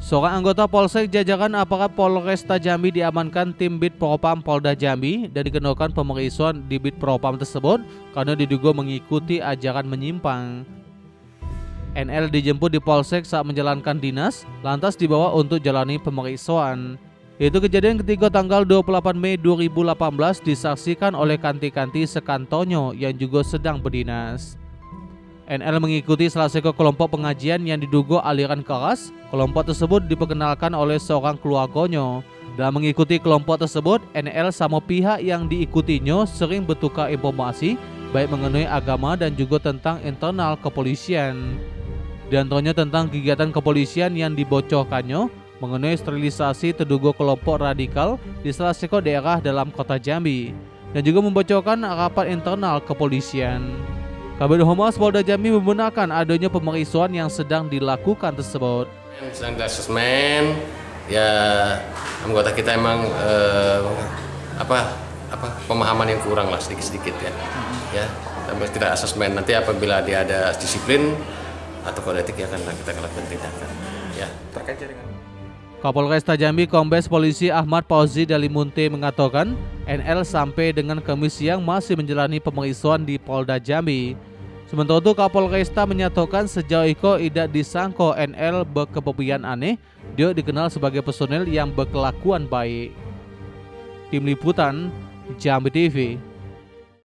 Seorang anggota Polsek jajaran aparat Polresta Jambi diamankan tim Bid Propam Polda Jambi dan dikenakan pemeriksaan di Bid Propam tersebut karena diduga mengikuti ajaran menyimpang. NL dijemput di Polsek saat menjalankan dinas, lantas dibawa untuk jalani pemeriksaan. Itu kejadian ketiga tanggal 28 Mei 2018 disaksikan oleh kanti-kanti sekantonyo yang juga sedang berdinas. NL mengikuti salah satu kelompok pengajian yang diduga aliran keras. Kelompok tersebut diperkenalkan oleh seorang keluarganya. Dalam mengikuti kelompok tersebut, NL sama pihak yang diikutinya sering bertukar informasi baik mengenai agama dan juga tentang internal kepolisian. Di antaranya tentang kegiatan kepolisian yang dibocorkannya mengenai sterilisasi terduga kelompok radikal di salah satu daerah dalam kota Jambi dan juga membocorkan rapat internal kepolisian. Kabid Humas Polda Jambi membenarkan adanya pemeriksaan yang sedang dilakukan tersebut. Sedang asesmen, ya anggota kita emang pemahaman yang kurang lah sedikit ya. Ya, kita asesmen nanti apabila dia ada disiplin atau kode etik ya akan kita lakukan tindakan. Ya. Terkait dengan Kapolresta Jambi Kombes Polisi Ahmad Fauzi Dalimunte mengatakan NL sampai dengan Kamis siang masih menjalani pemeriksaan di Polda Jambi. Sementara itu Kapolresta menyatakan sejauh itu tidak disangka NL berkepribadian aneh. Dia dikenal sebagai personel yang berkelakuan baik. Tim Liputan Jambi TV.